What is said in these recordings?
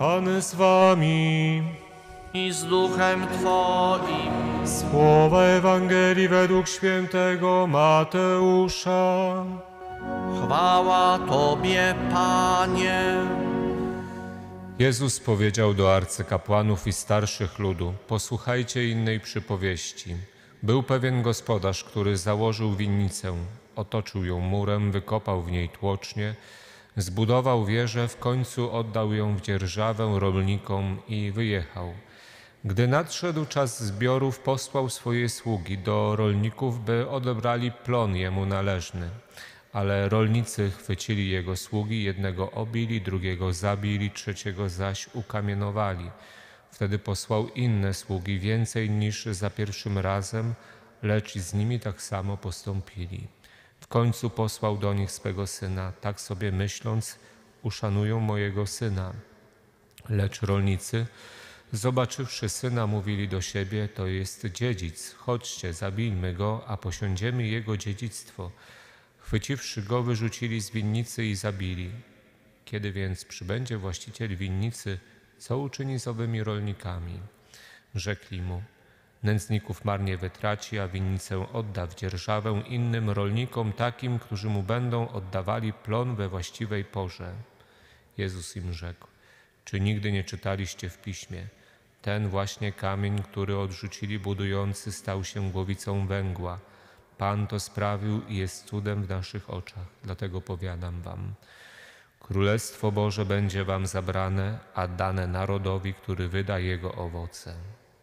Pan z wami. I z duchem Twoim. Słowa Ewangelii według świętego Mateusza. Chwała Tobie, Panie. Jezus powiedział do arcykapłanów i starszych ludu: posłuchajcie innej przypowieści. Był pewien gospodarz, który założył winnicę, otoczył ją murem, wykopał w niej tłocznie, zbudował wieżę, w końcu oddał ją w dzierżawę rolnikom i wyjechał. Gdy nadszedł czas zbiorów, posłał swoje sługi do rolników, by odebrali plon jemu należny. Ale rolnicy chwycili jego sługi, jednego obili, drugiego zabili, trzeciego zaś ukamienowali. Wtedy posłał inne sługi, więcej niż za pierwszym razem, lecz z nimi tak samo postąpili. W końcu posłał do nich swego syna, tak sobie myśląc, uszanują mojego syna. Lecz rolnicy, zobaczywszy syna, mówili do siebie: to jest dziedzic, chodźcie, zabijmy go, a posiądziemy jego dziedzictwo. Chwyciwszy go, wyrzucili z winnicy i zabili. Kiedy więc przybędzie właściciel winnicy, co uczyni z owymi rolnikami? Rzekli mu: nędzników marnie wytraci, a winnicę odda w dzierżawę innym rolnikom, takim, którzy mu będą oddawali plon we właściwej porze. Jezus im rzekł: czy nigdy nie czytaliście w Piśmie? Ten właśnie kamień, który odrzucili budujący, stał się głowicą węgła. Pan to sprawił i jest cudem w naszych oczach. Dlatego powiadam wam, Królestwo Boże będzie wam zabrane, a dane narodowi, który wyda jego owoce.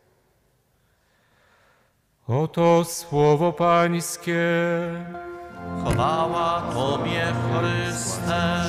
Oto słowo Pańskie. Chwała Tobie, Chryste.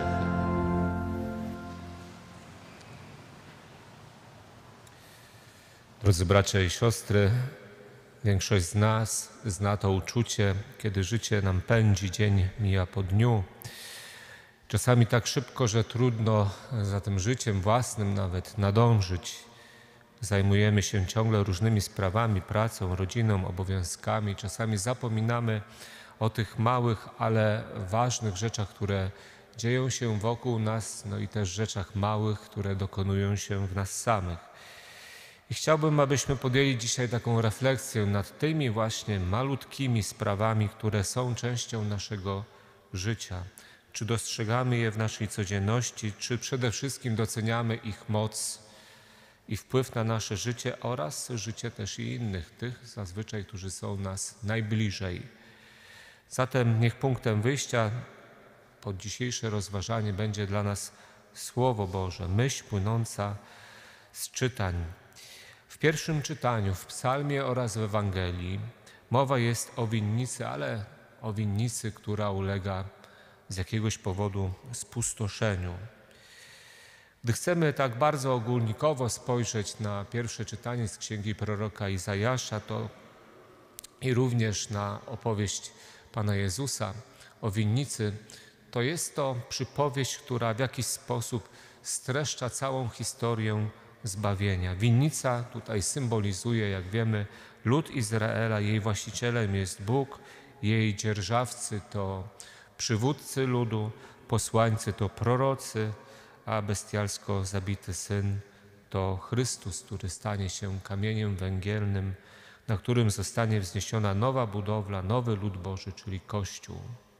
Drodzy bracia i siostry, większość z nas zna to uczucie, kiedy życie nam pędzi, dzień mija po dniu. Czasami tak szybko, że trudno za tym życiem własnym nawet nadążyć. Zajmujemy się ciągle różnymi sprawami, pracą, rodziną, obowiązkami. Czasami zapominamy o tych małych, ale ważnych rzeczach, które dzieją się wokół nas, no i też rzeczach małych, które dokonują się w nas samych. I chciałbym, abyśmy podjęli dzisiaj taką refleksję nad tymi właśnie malutkimi sprawami, które są częścią naszego życia. Czy dostrzegamy je w naszej codzienności, czy przede wszystkim doceniamy ich moc i wpływ na nasze życie oraz życie też i innych, tych zazwyczaj, którzy są nas najbliżej. Zatem niech punktem wyjścia pod dzisiejsze rozważanie będzie dla nas Słowo Boże, myśl płynąca z czytań. W pierwszym czytaniu, w psalmie oraz w Ewangelii mowa jest o winnicy, ale o winnicy, która ulega z jakiegoś powodu spustoszeniu. Gdy chcemy tak bardzo ogólnikowo spojrzeć na pierwsze czytanie z księgi proroka Izajasza, to i również na opowieść Pana Jezusa o winnicy, to jest to przypowieść, która w jakiś sposób streszcza całą historię zbawienia. Winnica tutaj symbolizuje, jak wiemy, lud Izraela, jej właścicielem jest Bóg, jej dzierżawcy to przywódcy ludu, posłańcy to prorocy, a bestialsko zabity syn to Chrystus, który stanie się kamieniem węgielnym, na którym zostanie wzniesiona nowa budowla, nowy lud Boży, czyli Kościół.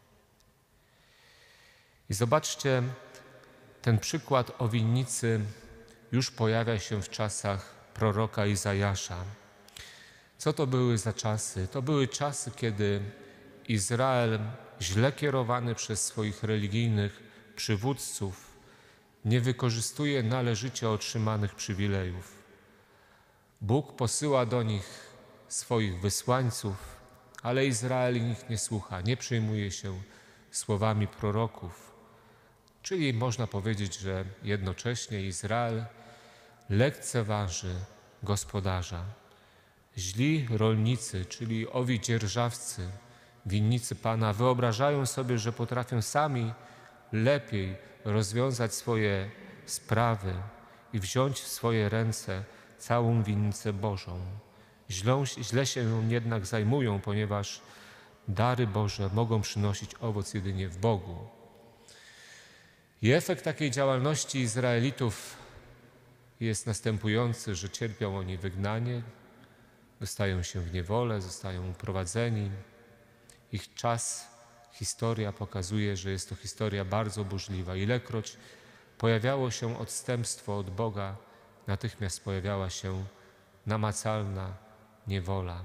I zobaczcie, ten przykład o winnicy już pojawia się w czasach proroka Izajasza. Co to były za czasy? To były czasy, kiedy Izrael, źle kierowany przez swoich religijnych przywódców, nie wykorzystuje należycie otrzymanych przywilejów. Bóg posyła do nich swoich wysłańców, ale Izrael ich nie słucha, nie przejmuje się słowami proroków. Czyli można powiedzieć, że jednocześnie Izrael lekceważy gospodarza. Źli rolnicy, czyli owi dzierżawcy winnicy Pana, wyobrażają sobie, że potrafią sami lepiej rozwiązać swoje sprawy i wziąć w swoje ręce całą winnicę Bożą. Źle się ją jednak zajmują, ponieważ dary Boże mogą przynosić owoc jedynie w Bogu. I efekt takiej działalności Izraelitów jest następujący, że cierpią oni wygnanie, dostają się w niewolę, zostają uprowadzeni. Ich czas, historia pokazuje, że jest to historia bardzo burzliwa. Ilekroć pojawiało się odstępstwo od Boga, natychmiast pojawiała się namacalna niewola.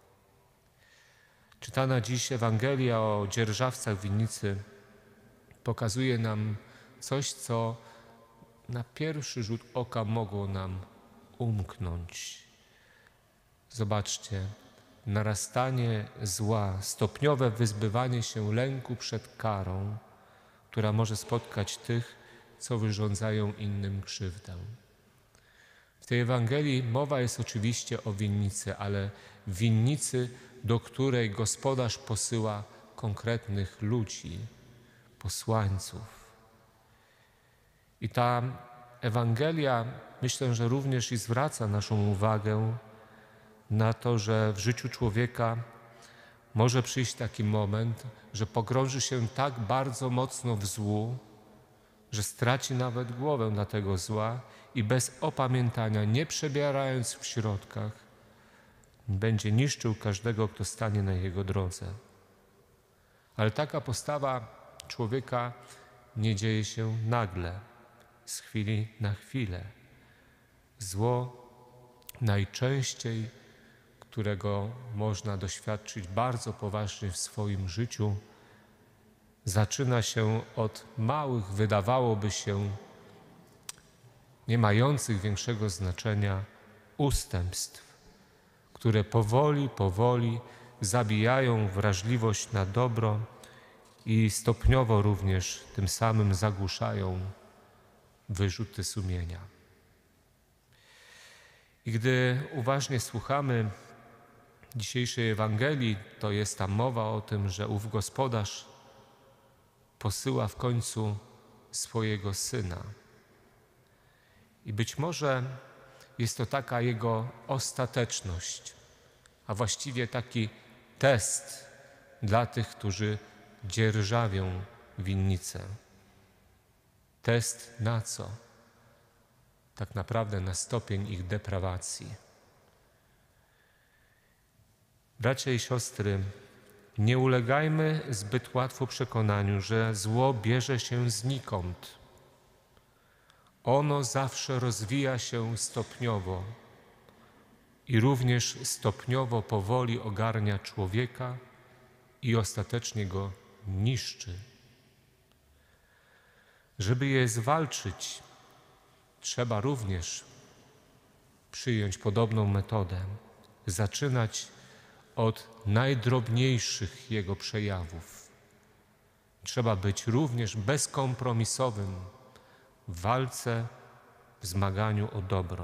Czytana dziś Ewangelia o dzierżawcach winnicy pokazuje nam coś, co na pierwszy rzut oka mogło nam umknąć. Zobaczcie, narastanie zła, stopniowe wyzbywanie się lęku przed karą, która może spotkać tych, co wyrządzają innym krzywdę. W tej Ewangelii mowa jest oczywiście o winnicy, ale winnicy, do której gospodarz posyła konkretnych ludzi, posłańców. I ta Ewangelia, myślę, że również i zwraca naszą uwagę na to, że w życiu człowieka może przyjść taki moment, że pogrąży się tak bardzo mocno w złu, że straci nawet głowę na tego zła i bez opamiętania, nie przebierając w środkach, będzie niszczył każdego, kto stanie na jego drodze. Ale taka postawa człowieka nie dzieje się nagle, z chwili na chwilę. Zło najczęściej, którego można doświadczyć bardzo poważnie w swoim życiu, zaczyna się od małych, wydawałoby się, nie mających większego znaczenia ustępstw, które powoli zabijają wrażliwość na dobro i stopniowo również tym samym zagłuszają wyrzuty sumienia. I gdy uważnie słuchamy dzisiejszej Ewangelii, to jest tam mowa o tym, że ów gospodarz posyła w końcu swojego Syna. I być może jest to taka jego ostateczność, a właściwie taki test dla tych, którzy dzierżawią winnicę. Test na co? Tak naprawdę na stopień ich deprawacji. Bracia i siostry, nie ulegajmy zbyt łatwo przekonaniu, że zło bierze się znikąd. Ono zawsze rozwija się stopniowo i również stopniowo, powoli ogarnia człowieka i ostatecznie go niszczy. Żeby je zwalczyć, trzeba również przyjąć podobną metodę, zaczynać od najdrobniejszych jego przejawów. Trzeba być również bezkompromisowym w walce, w zmaganiu o dobro.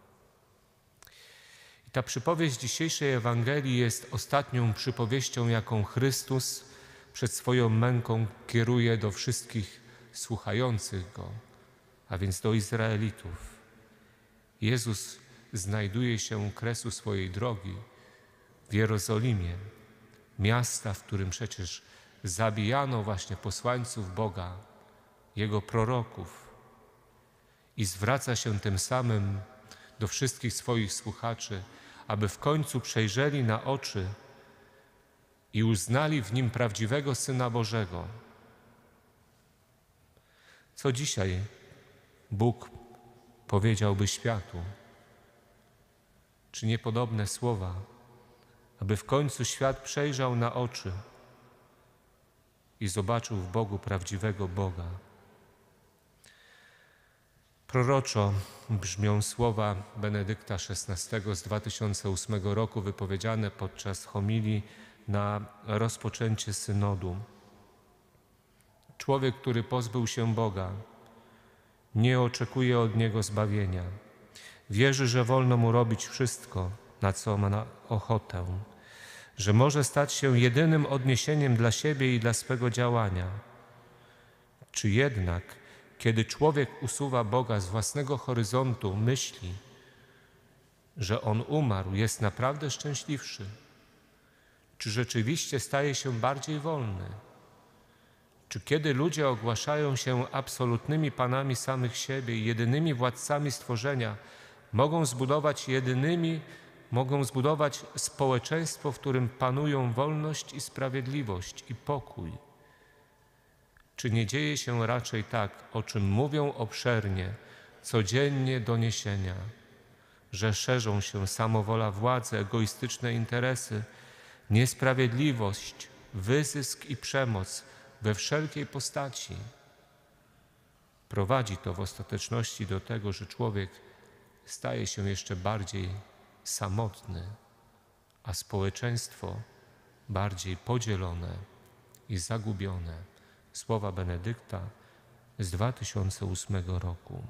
I ta przypowieść dzisiejszej Ewangelii jest ostatnią przypowieścią, jaką Chrystus przed swoją męką kieruje do wszystkich słuchających Go, a więc do Izraelitów. Jezus znajduje się u kresu swojej drogi w Jerozolimie, miasta, w którym przecież zabijano właśnie posłańców Boga, Jego proroków, i zwraca się tym samym do wszystkich swoich słuchaczy, aby w końcu przejrzeli na oczy i uznali w Nim prawdziwego Syna Bożego. Co dzisiaj Bóg powiedziałby światu? Czy niepodobne słowa, aby w końcu świat przejrzał na oczy i zobaczył w Bogu prawdziwego Boga? Proroczo brzmią słowa Benedykta XVI z 2008 roku, wypowiedziane podczas homilii na rozpoczęcie synodu. Człowiek, który pozbył się Boga, nie oczekuje od Niego zbawienia. Wierzy, że wolno mu robić wszystko, na co ma ochotę, że może stać się jedynym odniesieniem dla siebie i dla swego działania. Czy jednak, kiedy człowiek usuwa Boga z własnego horyzontu, myśli, że on umarł, jest naprawdę szczęśliwszy? Czy rzeczywiście staje się bardziej wolny? Czy kiedy ludzie ogłaszają się absolutnymi panami samych siebie i jedynymi władcami stworzenia, mogą zbudować społeczeństwo, w którym panują wolność i sprawiedliwość i pokój? Czy nie dzieje się raczej tak, o czym mówią obszernie, codziennie doniesienia, że szerzą się samowola władzy, egoistyczne interesy, niesprawiedliwość, wyzysk i przemoc we wszelkiej postaci? Prowadzi to w ostateczności do tego, że człowiek staje się jeszcze bardziej samotny, a społeczeństwo bardziej podzielone i zagubione. Słowa Benedykta z 2008 roku.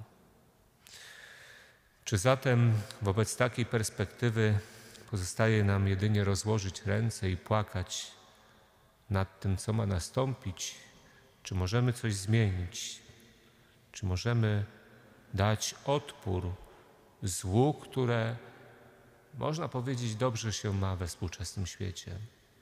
Czy zatem wobec takiej perspektywy pozostaje nam jedynie rozłożyć ręce i płakać nad tym, co ma nastąpić? Czy możemy coś zmienić? Czy możemy dać odpór złu, które, można powiedzieć, dobrze się ma we współczesnym świecie?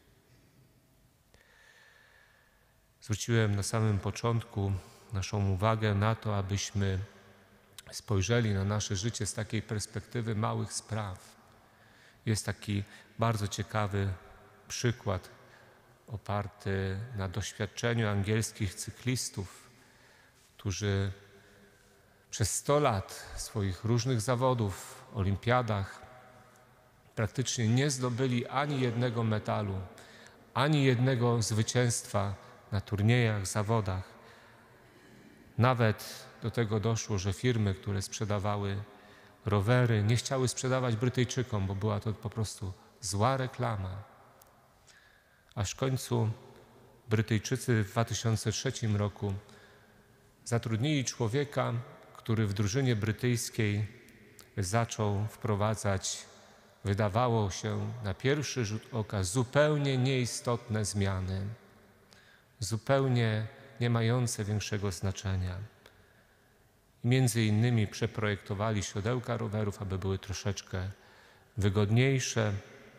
Zwróciłem na samym początku naszą uwagę na to, abyśmy spojrzeli na nasze życie z takiej perspektywy małych spraw. Jest taki bardzo ciekawy przykład oparty na doświadczeniu angielskich cyklistów, którzy przez 100 lat swoich różnych zawodów, olimpiadach praktycznie nie zdobyli ani jednego medalu, ani jednego zwycięstwa na turniejach, zawodach. Nawet do tego doszło, że firmy, które sprzedawały rowery, nie chciały sprzedawać Brytyjczykom, bo była to po prostu zła reklama. Aż w końcu Brytyjczycy w 2003 roku zatrudnili człowieka, który w drużynie brytyjskiej zaczął wprowadzać, wydawało się na pierwszy rzut oka, zupełnie nieistotne zmiany, zupełnie nie mające większego znaczenia. Między innymi przeprojektowali siodełka rowerów, aby były troszeczkę wygodniejsze.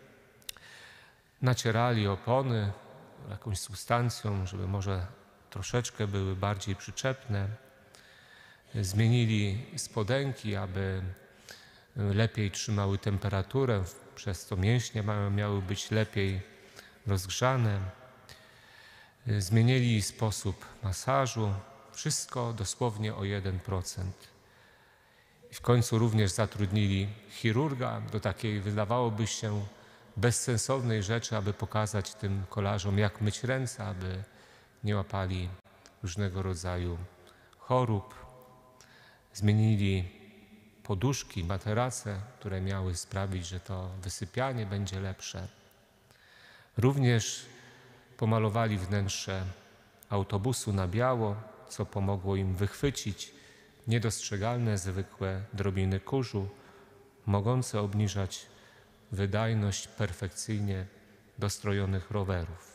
Nacierali opony jakąś substancją, żeby może troszeczkę były bardziej przyczepne. Zmienili spodenki, aby lepiej trzymały temperaturę, przez co mięśnie miały być lepiej rozgrzane. Zmienili sposób masażu, wszystko dosłownie o 1%. I w końcu również zatrudnili chirurga do takiej, wydawałoby się, bezsensownej rzeczy, aby pokazać tym kolarzom, jak myć ręce, aby nie łapali różnego rodzaju chorób. Zmienili poduszki, materace, które miały sprawić, że to wysypianie będzie lepsze. Również pomalowali wnętrze autobusu na biało, co pomogło im wychwycić niedostrzegalne zwykłe drobiny kurzu, mogące obniżać wydajność perfekcyjnie dostrojonych rowerów.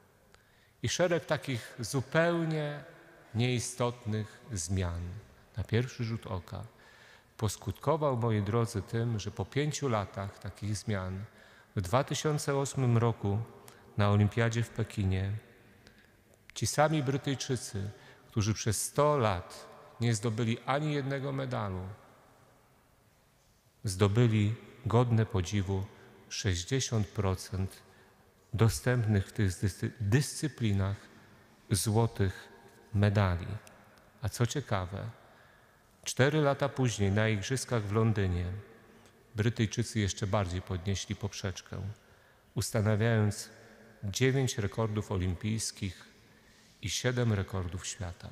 I szereg takich zupełnie nieistotnych zmian na pierwszy rzut oka poskutkował, moi drodzy, tym, że po 5 latach takich zmian w 2008 roku na Olimpiadzie w Pekinie ci sami Brytyjczycy, którzy przez 100 lat nie zdobyli ani jednego medalu, zdobyli godne podziwu 60% dostępnych w tych dyscyplinach złotych medali. A co ciekawe, 4 lata później na Igrzyskach w Londynie Brytyjczycy jeszcze bardziej podnieśli poprzeczkę, ustanawiając 9 rekordów olimpijskich i 7 rekordów świata.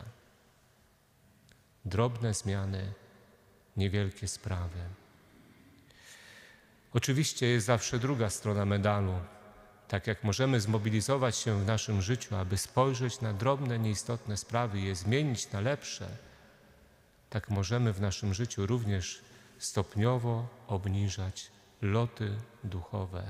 Drobne zmiany, niewielkie sprawy. Oczywiście jest zawsze druga strona medalu. Tak jak możemy zmobilizować się w naszym życiu, aby spojrzeć na drobne, nieistotne sprawy i je zmienić na lepsze, tak możemy w naszym życiu również stopniowo obniżać loty duchowe.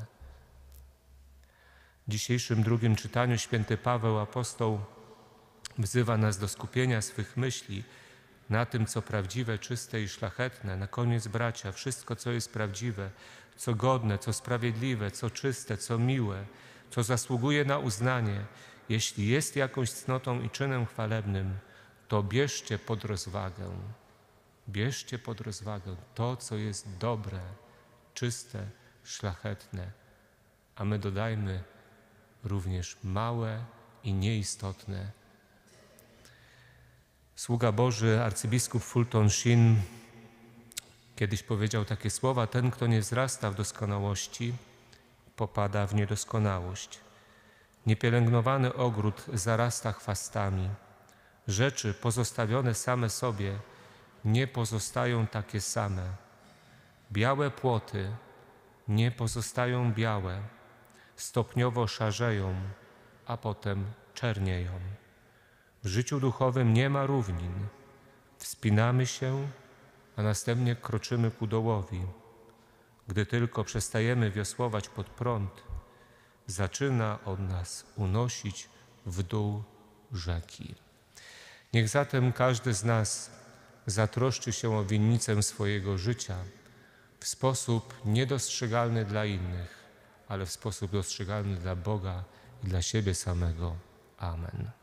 W dzisiejszym drugim czytaniu święty Paweł apostoł wzywa nas do skupienia swych myśli na tym, co prawdziwe, czyste i szlachetne. Na koniec, bracia, wszystko, co jest prawdziwe, co godne, co sprawiedliwe, co czyste, co miłe, co zasługuje na uznanie, jeśli jest jakąś cnotą i czynem chwalebnym, to bierzcie pod rozwagę to, co jest dobre, czyste, szlachetne, a my dodajmy również małe i nieistotne. Sługa Boży, arcybiskup Fulton Sheen kiedyś powiedział takie słowa: ten, kto nie wzrasta w doskonałości, popada w niedoskonałość. Niepielęgnowany ogród zarasta chwastami. Rzeczy pozostawione same sobie nie pozostają takie same. Białe płoty nie pozostają białe, stopniowo szarzeją, a potem czernieją. W życiu duchowym nie ma równin. Wspinamy się, a następnie kroczymy ku dołowi. Gdy tylko przestajemy wiosłować pod prąd, zaczyna on nas unosić w dół rzeki. Niech zatem każdy z nas zatroszczy się o winnicę swojego życia w sposób niedostrzegalny dla innych, ale w sposób dostrzegalny dla Boga i dla siebie samego. Amen.